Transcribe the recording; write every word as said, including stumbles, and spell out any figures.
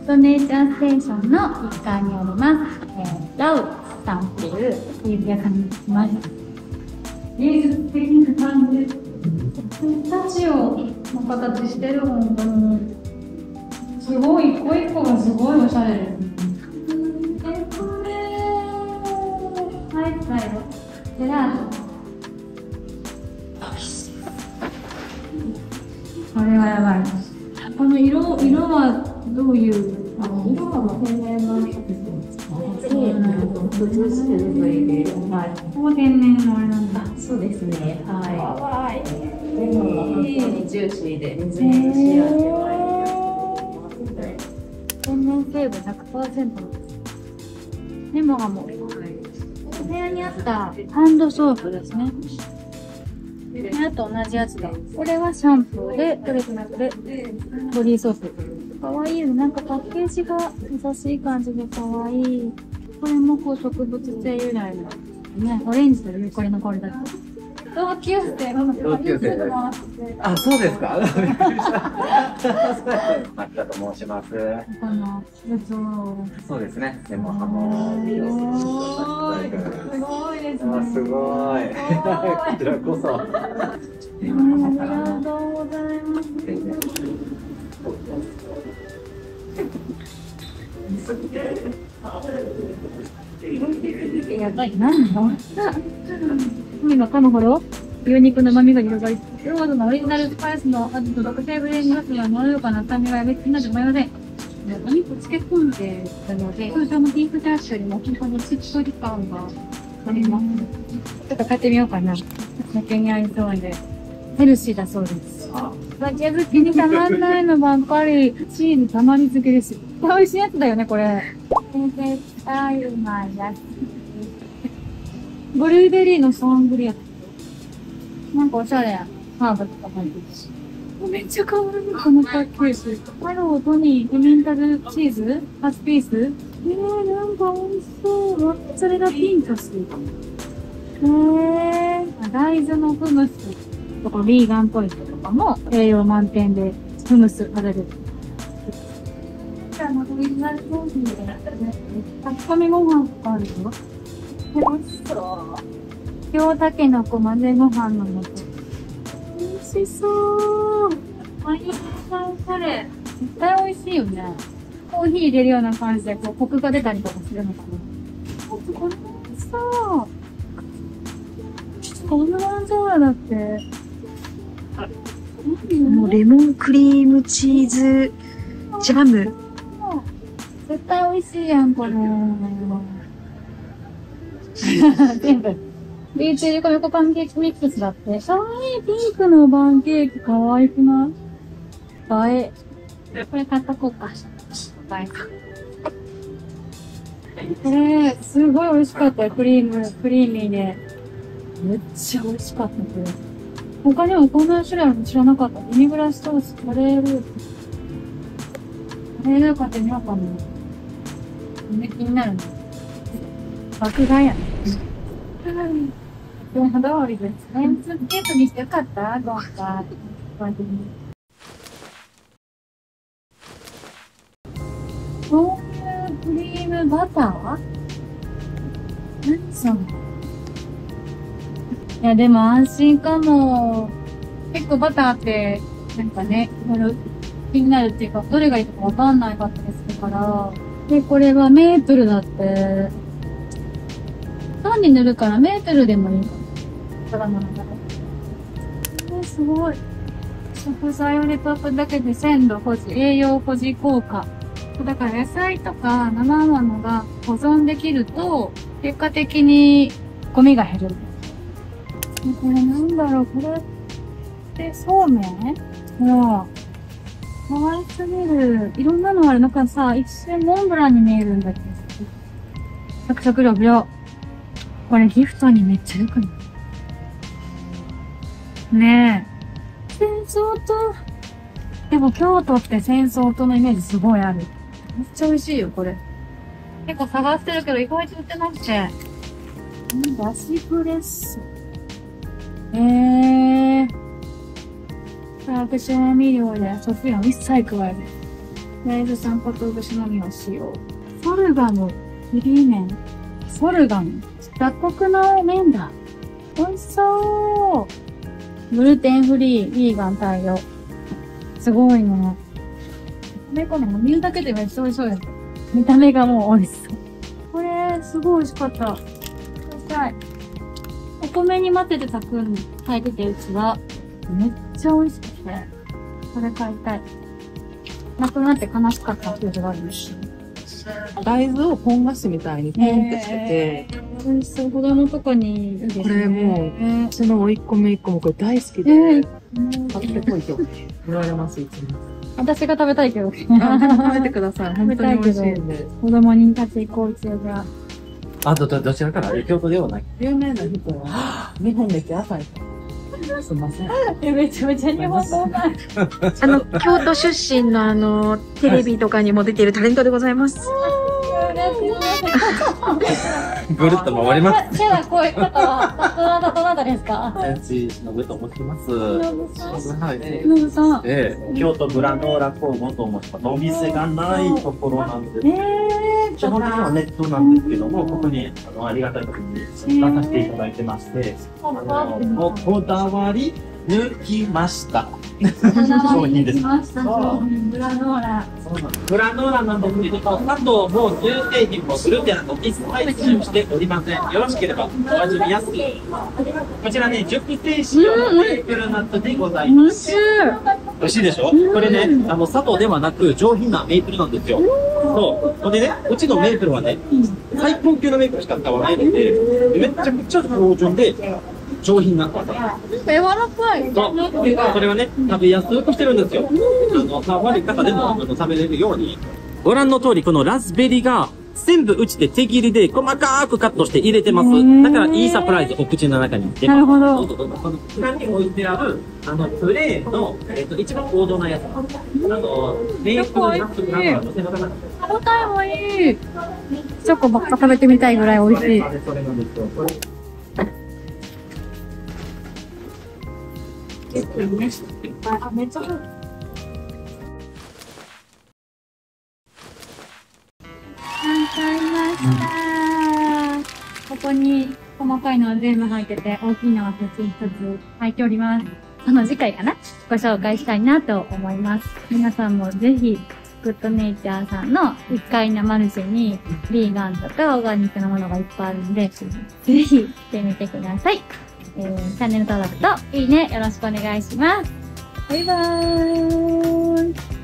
ドネイチャーステーションのいっかいにあります、えー、ラウさんっていうチーズ屋さんに来ました。芸術的な感じ。ピスタチオの形してる、本当に。すごい、一個一個がすごいおしゃれですね。え、これはい、最後。ジェラート。これはやばいです。この色、色はどういう、あの色は天然の色です。ここ天然のあれなんだ。 そうですね。はい。 かわいい。 レモンは本当にジューシーで、みずみずしい味わいで。 天然成分 ひゃくパーセント です。レモンがもう、お部屋にあったハンドソープですね。あと同じやつだ。これはシャンプーで、これとなくてボディーソープ。かわいいよね。なんかパッケージが優しい感じでかわいい。これもこう植物性由来のね、オレンジというこれのこれだと。同級生の同級生です。あ、そうですか。びっくりした。牧田と申します。 この、 そうですね。でも、あの、 すごいですね。 すごい。こちらこそ。ありがとうございます。やばい、何の海が噛むほど牛肉の旨味が広がり、ロードのオリジナルスパイスの味と特製ブレンドガスがまろやかな酸味がやめつきなど思いません。お肉漬け込んでたので、通常のビーフジャーシュよりも本当にしっとり感があります。ちょっと買ってみようかな。酒に合いそうで。ヘルシーだそうです。酒好きにたまんないのばっかり、チーズたまり漬けです。美味しいやつだよね、これ。絶対うまいやつ。ブルーベリーのサングリア。なんかおしゃれや。ハーブとか入ってるし。めっちゃ可愛い、このパッケージ。ハロー、トニー、エメンタルチーズはちピース。えー、なんか美味しそう。それがピンとしてる。えー、大豆のフムスとか、ビーガンポイントとかも栄養満点でフムス食べれる。あの、オリジナルコーヒーで、炊き込みご飯とかあるよ。美味しそう。京たけのこ混ぜご飯の素。美味しそう。マヨネーズカレー。絶対美味しいよね。コーヒー入れるような感じで、こう、コクが出たりとかするのかな。これ美味しそう。こんな感じだって。 もうレモンクリームチーズジャム。 絶対美味しいやん、これ。全部。ビーチリコミコパンケーキミックスだって。かわいい、ピンクのパンケーキかわいくない映え。これ買っとこうか。映え。これ、すごい美味しかったよ。クリーム、クリーミーで。めっちゃ美味しかった、これ。他にもこんな種類あるの知らなかった。デミグラストースト、カレーループ。カレーループ買ってみようかな。ね、気になるね。爆買いやね。いつも通りですね。スーツケースにしてよかった今回。豆乳クリームバター何それ。いや、でも安心かも。結構バターって、なんかね、いろいろ気になるっていうか、どれがいいとかわかんないかったりするから。で、これはメープルだって。パンに塗るからメープルでもいいかも。ドラマの中で。えー、すごい。食材を入れとくだけで鮮度保持、栄養保持効果。だから野菜とか生ものが保存できると、結果的にゴミが減る。これなんだろう、これってそうめんほら。可愛すぎる。いろんなのある。なんかさ、一瞬モンブランに見えるんだけど。サクサクロブヨ。これギフトにめっちゃ良くないねえ。戦争と、でも京都って戦争とのイメージすごいある。めっちゃ美味しいよ、これ。結構探してるけど意外と売ってなくて。んだしプレッソ。えー。化学調味料でソフィアを一切加える。 大豆さんかつお節のみを使用。ソルガム、フリー麺。ソルガム。雑穀の麺だ。美味しそう。グルテンフリー、ヴィーガン対応。すごいね。米粉のも見るだけでめっちゃ美味しそうや。見た目がもう美味しそう。これ、すごい美味しかった。ください。お米に混ぜて炊くん、炊いててうちは、めっちゃ美味しくて、これ買いたい。なくなって悲しかったっていうのがあるんですよ。 大豆をポン菓子みたいにポンってしてて、 美味しそう。子供とかにいいですね。 これもう、 えうちの甥っ子姪っ子もこれ大好きー、 で、 えー買ってこいと言われます、いつも。 私が食べたいけど。 あ、食べてください。本当に美味しいんで。 子供に立ち行こう、うちが。 あ、ど、ど、どちらから京都ではない有名な人は、日本歴浅い。すいません。 え、めちゃめちゃ日本語うまい。 あの、京都出身のあの、テレビとかにも出ているタレントでございます。 ぐるっと回ります。 じゃあ、こういう方は、どなた、どなたですか？ 林忍と申します。はい。 のぶさん。 ええ。 京都グラノーラ工房と申します。お店がないところなんです。 え基本的にはネットなんですけども、ここにあのありがたいことに出させていただいてまして、あのこだわり抜きました商品です。 来ました、商品、グラノーラ。 グラノーラなんですけども、砂糖も乳製品もグルテンも一切使用しておりません。よろしければお味見やすく。こちらね、熟成使用のメープルナッツでございます。美味しいでしょ？これね、あの砂糖ではなく上品なメープルなんですよ。そう。これでね、うちのメープルはね、最高級のメープルしか使わないので、めちゃくちゃ標準で上品な。 柔らかい。 そう。でこれはね、食べやすくしてるんですよ。あの、悪い方でもあの食べれるように。ご覧の通り、このラズベリーが全部うちで手切りで細かくカットして入れてます。だからいいサプライズお口の中に出ます。 なるほど。 この下に置いてある、あの、プレーンの、えっと、一番王道なやつ。あの、メープルナッツグラノーラの背中が。 歯応えもいい。チョコばっか食べてみたいぐらい美味しい。 あれそれなんですよ。これあ、めっちゃ。買いました。ここに細かいのは全部入ってて、大きいのは一つ一つ入っております。その次回かなご紹介したいなと思います。皆さんもぜひ、グッドネイチャーさんのいっかいのマルシェに、ビーガンとかオーガニックのものがいっぱいあるんで、ぜひ来てみてください。えー、チャンネル登録といいねよろしくお願いします。バイバーイ。